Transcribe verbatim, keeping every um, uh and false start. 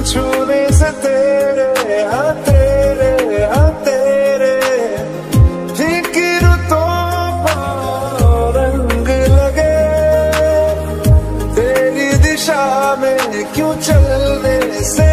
छूने से तेरे हाँ तेरे हाँ तेरे फीकी रुतों पर रंग लगे, तेरी दिशा में क्यों चलने से